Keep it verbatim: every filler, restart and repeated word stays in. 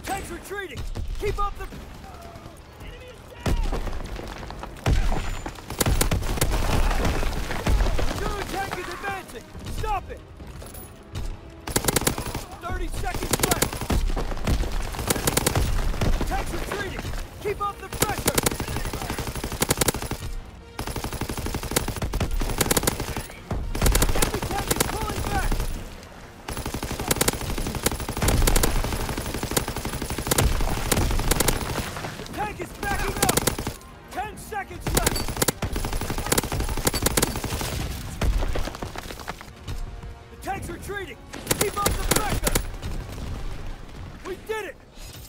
Tank's retreating! Keep up the... Enemy is down! Artillery tank is advancing! Stop it! thirty seconds left! Tank's retreating! Keep up the pressure! Enemy tank is pulling back! The tank is backing up! Ten seconds left! The tank's retreating! Keep up the pressure! We did it!